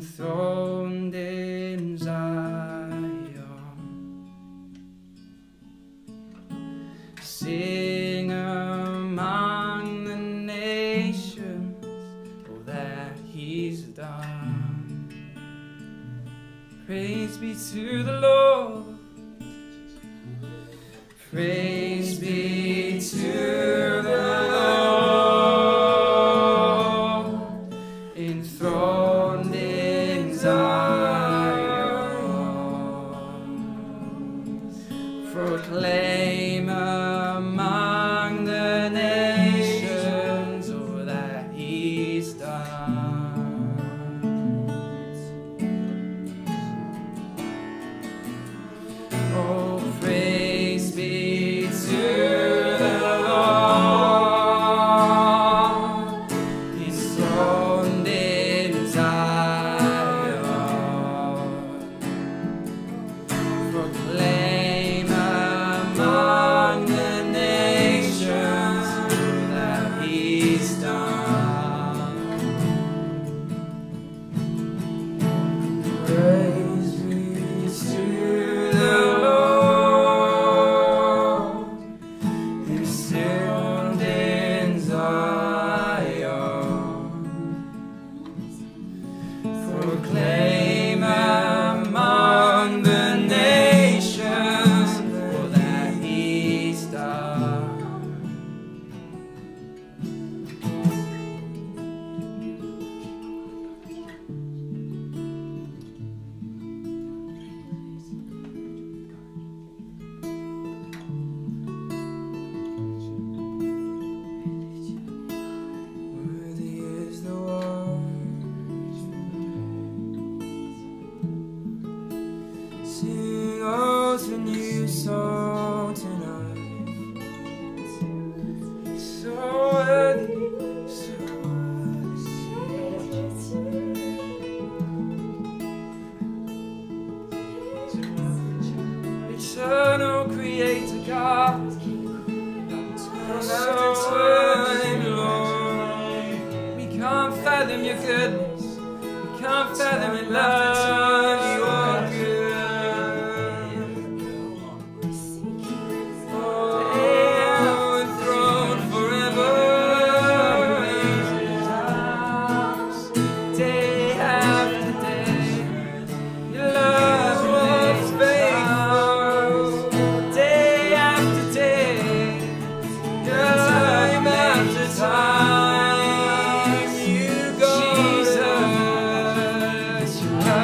enthroned in Zion. Sing among the nations all that He's done. Praise be to the Lord. Praise be to the Lord, enthroned in Zion. Proclaim among the nations all that He's done. Oh, praise be to the Lord, enthroned in Zion. Proclaim among the nations that He's done. Praise be to the Lord, enthroned in Zion. Proclaim among the nations all that He's done. Worthy is the one. Sing out a new song tonight. So worthy, so worthy. Eternal Creator God, so worthy, Lord. We can't fathom your goodness. We can't fathom your love. You are good. Oh, enthroned forever. Day after day, your love remains faithful. Day after day, time after time, you go. Jesus, your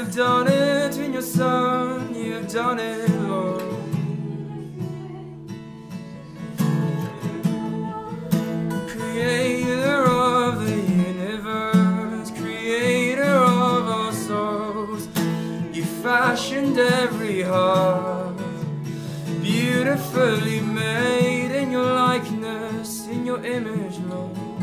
You've done it in your Son, you've done it, Lord. Creator of the universe, creator of our souls, you fashioned every heart, beautifully made in your likeness, in your image, Lord.